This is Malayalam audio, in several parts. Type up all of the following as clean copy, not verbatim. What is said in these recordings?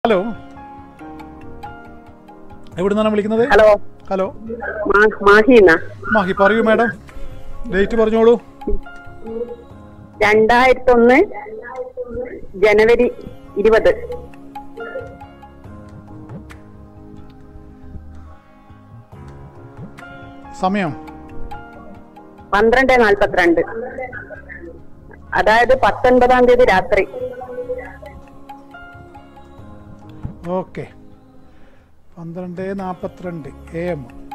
ഹലോ, എവിടെ നിന്നാണ് വിളിക്കുന്നത്? ഹലോ ഹലോ, മാഹി പറയൂ മാഡം, ഡേറ്റ് പറഞ്ഞോളൂ. 2001 ജനുവരി 20. സമയം 12:42, അതായത് 19-ാം തീയതി രാത്രി. Okay, 12:42 AM.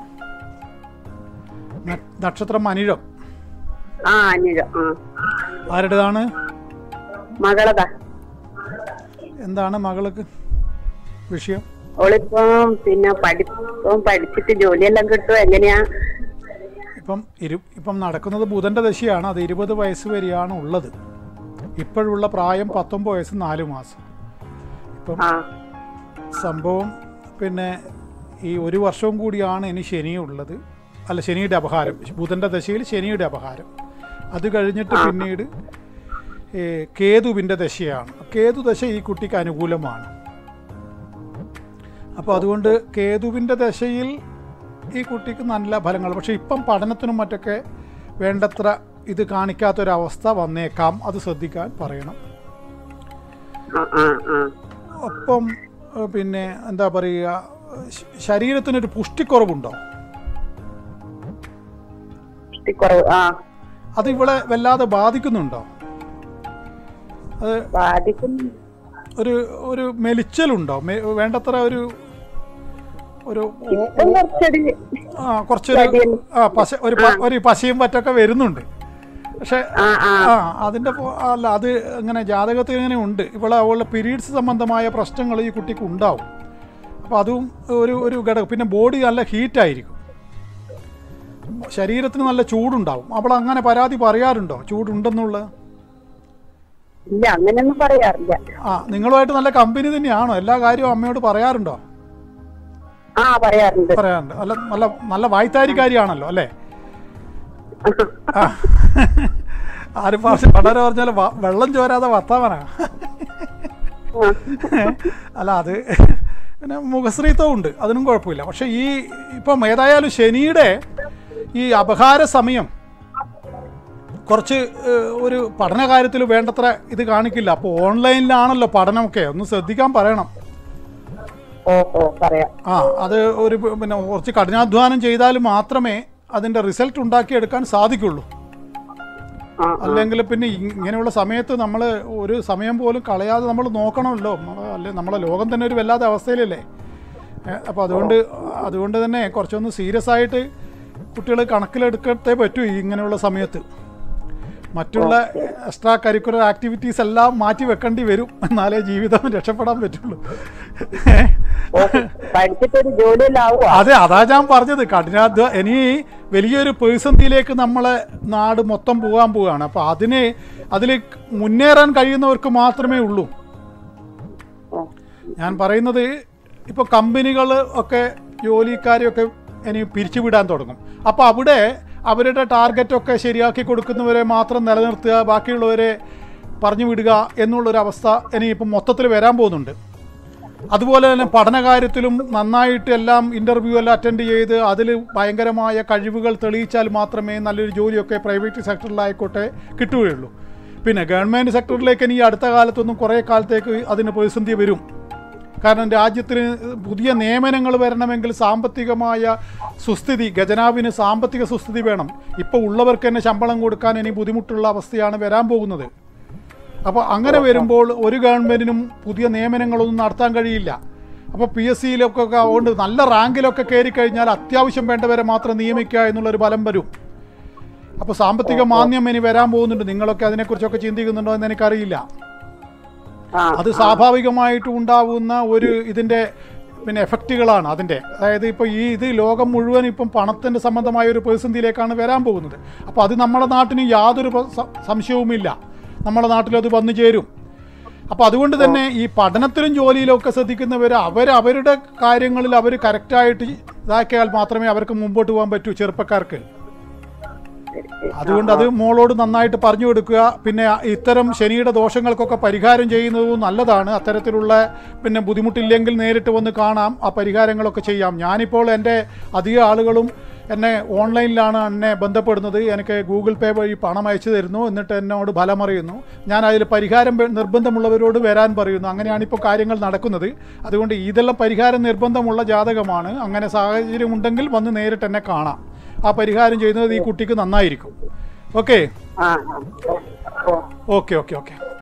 നക്ഷത്രം അനിഴം. അനിഴം. ആരുടേതാണ്? മകളതാ. എന്താണ് മകൾക്ക് വിഷയം? ഓളിപ്പം പഠിച്ചിട്ട് ജോലിയെല്ലാം കിട്ടും, എങ്ങനെയാ? ഇപ്പം നടക്കുന്നത് ബുധന്റെ ദശയാണ്. അത് 20 വയസ്സ് വരെയാണ് ഉള്ളത്. ഇപ്പോഴുള്ള പ്രായം 19 വയസ്സ് 4 മാസം. ഇപ്പം സംഭവം ഈ 1 വർഷവും കൂടിയാണ് ഇനി ശനിയുള്ളത്. അല്ല, ശനിയുടെ അപഹാരം, ബുധന്റെ ദശയിൽ ശനിയുടെ അപഹാരം. അത് കഴിഞ്ഞിട്ട് പിന്നീട് കേതുവിൻ്റെ ദശയാണ്. കേതു ദശ ഈ കുട്ടിക്ക് അനുകൂലമാണ്. അപ്പോൾ അതുകൊണ്ട് കേതുവിൻ്റെ ദശയിൽ ഈ കുട്ടിക്ക് നല്ല ഫലങ്ങൾ. പക്ഷെ ഇപ്പം പഠനത്തിനും മറ്റൊക്കെ വേണ്ടത്ര ഇത് കാണിക്കാത്തൊരവസ്ഥ വന്നേക്കാം. അത് ശ്രദ്ധിക്കാൻ പറയണം. ഒപ്പം എന്താ പറയുക, ശരീരത്തിനൊരു പുഷ്ടിക്കുറവുണ്ടോ? അത് ഇവിടെ വല്ലാതെ ബാധിക്കുന്നുണ്ടോ? അത് ഒരു മെലിച്ചലുണ്ടോ? വേണ്ടത്ര കുറച്ചൊരു പശയും പറ്റൊക്കെ വരുന്നുണ്ട്. പക്ഷെ അതിന്റെ അല്ല, അത് ഇങ്ങനെ ജാതകത്തിൽ ഇങ്ങനെ ഉണ്ട്. അവളുടെ പീരീഡ്സ് സംബന്ധമായ പ്രശ്നങ്ങൾ ഈ കുട്ടിക്ക് ഉണ്ടാവും. അപ്പോൾ അതും ഒരു ഘടകം. പിന്നെ ബോഡി നല്ല ഹീറ്റായിരിക്കും, ശരീരത്തിന് നല്ല ചൂടുണ്ടാവും. അവൾ അങ്ങനെ പരാതി പറയാറുണ്ടോ ചൂടുണ്ടെന്നുള്ള? ഇല്ല, അങ്ങനെയൊന്നും പറയാറില്ല. നിങ്ങളുമായിട്ട് നല്ല കമ്പനി തന്നെയാണോ? എല്ലാ കാര്യവും അമ്മയോട് പറയാറുണ്ടോ? പറയാറുണ്ട്. അല്ല, നല്ല വായ്ത്താരിക്കാരിയാണല്ലോ അല്ലേ? ആരും വളരെ പറഞ്ഞാൽ വെള്ളം ചോരാതെ വർത്താവനാ. അല്ല, അത് പിന്നെ മുഖശ്രീത്വം ഉണ്ട്, അതിനും കുഴപ്പമില്ല. പക്ഷെ ഇപ്പം ഏതായാലും ശനിയുടെ ഈ അപഹാര സമയം കുറച്ച് ഒരു പഠന കാര്യത്തിൽ വേണ്ടത്ര ഇത് കാണിക്കില്ല. അപ്പോൾ ഓൺലൈനിലാണല്ലോ പഠനമൊക്കെ, ഒന്ന് ശ്രദ്ധിക്കാൻ പറയണം. അത് കുറച്ച് കഠിനാധ്വാനം ചെയ്താൽ മാത്രമേ അതിൻ്റെ റിസൾട്ട് ഉണ്ടാക്കിയെടുക്കാൻ സാധിക്കുള്ളൂ. അല്ലെങ്കിൽ പിന്നെ ഇങ്ങനെയുള്ള സമയത്ത് നമ്മൾ ഒരു സമയം പോലും കളയാതെ നമ്മൾ നോക്കണമല്ലോ. നമ്മളെ ലോകം തന്നെ ഒരു വല്ലാത്ത അവസ്ഥയിലല്ലേ. അപ്പോൾ അതുകൊണ്ട് തന്നെ കുറച്ചൊന്ന് സീരിയസ് ആയിട്ട് കുട്ടികൾ കണക്കിലെടുക്കത്തേ പറ്റൂ ഇങ്ങനെയുള്ള സമയത്ത്. മറ്റുള്ള എക്സ്ട്രാ കരിക്കുലർ ആക്ടിവിറ്റീസ് എല്ലാം മാറ്റി വെക്കേണ്ടി വരും, എന്നാലേ ജീവിതം രക്ഷപ്പെടാൻ പറ്റുള്ളൂ. അതെ, അതാ ഞാൻ പറഞ്ഞത്. ഇനി വലിയൊരു പ്രതിസന്ധിയിലേക്ക് നമ്മളെ നാട് മൊത്തം പോകാൻ പോവുകയാണ്. അപ്പോൾ അതിൽ മുന്നേറാൻ കഴിയുന്നവർക്ക് മാത്രമേ ഉള്ളൂ. ഞാൻ പറയുന്നത്, ഇപ്പോൾ കമ്പനികൾ ഒക്കെ ജോലിക്കാരെയൊക്കെ ഇനി പിരിച്ചുവിടാൻ തുടങ്ങും. അപ്പോൾ അവിടെ അവരുടെ ടാർഗറ്റൊക്കെ ശരിയാക്കി കൊടുക്കുന്നവരെ മാത്രം നിലനിർത്തുക, ബാക്കിയുള്ളവരെ പറഞ്ഞു വിടുക എന്നുള്ളൊരവസ്ഥ ഇനിയിപ്പം മൊത്തത്തിൽ വരാൻ പോകുന്നുണ്ട്. അതുപോലെ തന്നെ പഠനകാര്യത്തിലും നന്നായിട്ട് എല്ലാം ഇൻ്റർവ്യൂ എല്ലാം അറ്റൻഡ് ചെയ്ത് അതിൽ ഭയങ്കരമായ കഴിവുകൾ തെളിയിച്ചാൽ മാത്രമേ നല്ലൊരു ജോലിയൊക്കെ പ്രൈവറ്റ് സെക്ടറിലായിക്കോട്ടെ കിട്ടുകയുള്ളൂ. പിന്നെ ഗവൺമെൻറ് സെക്ടറിലേക്ക് ഇനി അടുത്ത കാലത്തൊന്നും കുറേ കാലത്തേക്ക് അതിന് പ്രതിസന്ധി വരും. കാരണം രാജ്യത്തിന് പുതിയ നിയമനങ്ങൾ വരണമെങ്കിൽ സാമ്പത്തികമായ സുസ്ഥിതി, ഖജനാവിന് സാമ്പത്തിക സുസ്ഥിതി വേണം. ഇപ്പോൾ ഉള്ളവർക്ക് തന്നെ ശമ്പളം കൊടുക്കാൻ ഇനി ബുദ്ധിമുട്ടുള്ള അവസ്ഥയാണ് വരാൻ പോകുന്നത്. അപ്പോൾ അങ്ങനെ വരുമ്പോൾ ഒരു ഗവൺമെൻറ്റിനും പുതിയ നിയമനങ്ങളൊന്നും നടത്താൻ കഴിയില്ല. അപ്പോൾ PSCയിലൊക്കെ അതുകൊണ്ട് നല്ല റാങ്കിലൊക്കെ കയറി കഴിഞ്ഞാൽ അത്യാവശ്യം വേണ്ടവരെ മാത്രം നിയമിക്കുക എന്നുള്ളൊരു ഫലം വരും. അപ്പോൾ സാമ്പത്തിക മാന്ദ്യം ഇനി വരാൻ പോകുന്നുണ്ട്. നിങ്ങളൊക്കെ അതിനെക്കുറിച്ചൊക്കെ ചിന്തിക്കുന്നുണ്ടോ എന്ന് എനിക്കറിയില്ല. അത് സ്വാഭാവികമായിട്ട് ഉണ്ടാവുന്ന ഇതിൻ്റെ എഫക്റ്റുകളാണ് അതിൻ്റെ. അതായത് ഇപ്പോൾ ഇത് ലോകം മുഴുവൻ ഇപ്പം പണത്തിൻ്റെ സംബന്ധമായ ഒരു പ്രതിസന്ധിയിലേക്കാണ് വരാൻ പോകുന്നത്. അപ്പോൾ അത് നമ്മുടെ നാട്ടിന് യാതൊരു സംശയവുമില്ല, നമ്മുടെ നാട്ടിലത് വന്നു ചേരും. അപ്പോൾ അതുകൊണ്ട് തന്നെ ഈ പഠനത്തിലും ജോലിയിലൊക്കെ ശ്രദ്ധിക്കുന്നവർ അവരുടെ കാര്യങ്ങളിൽ അവർ കറക്റ്റായിട്ട് ഇതാക്കിയാൽ മാത്രമേ അവർക്ക് മുമ്പോട്ട് പോകാൻ പറ്റൂ. ചെറുപ്പക്കാർക്ക് ശരി ശരി. അതുകൊണ്ട് അത് മോളോട് നന്നായിട്ട് പറഞ്ഞു കൊടുക്കുക. പിന്നെ ഇത്തരം ശനിയുടെ ദോഷങ്ങൾക്കൊക്കെ പരിഹാരം ചെയ്യുന്നതും നല്ലതാണ്. അത്തരത്തിലുള്ള പിന്നെ ബുദ്ധിമുട്ടില്ലെങ്കിൽ നേരിട്ട് വന്ന് കാണാം, ആ പരിഹാരങ്ങളൊക്കെ ചെയ്യാം. ഞാനിപ്പോൾ എൻ്റെ അധിക ആളുകളും എന്നെ ഓൺലൈനിലാണ് എന്നെ ബന്ധപ്പെടുന്നത്. എനിക്ക് ഗൂഗിൾ പേ വഴി പണം അയച്ചു തരുന്നു, എന്നിട്ട് എന്നോട് ഫലമറിയുന്നു. ഞാൻ അതിൽ പരിഹാരം നിർബന്ധമുള്ളവരോട് വരാൻ പറയുന്നു. അങ്ങനെയാണിപ്പോൾ കാര്യങ്ങൾ നടക്കുന്നത്. അതുകൊണ്ട് ഇതെല്ലാം പരിഹാരം നിർബന്ധമുള്ള ജാതകമാണ്. അങ്ങനെ സാഹചര്യം ഉണ്ടെങ്കിൽ വന്ന് നേരിട്ട് എന്നെ കാണാം. ആ പരിഹാരം ചെയ്യുന്നത് ഈ കുട്ടിക്ക് നന്നായിരിക്കും. ഓക്കെ ആ ഓക്കെ ഓക്കെ ഓക്കെ.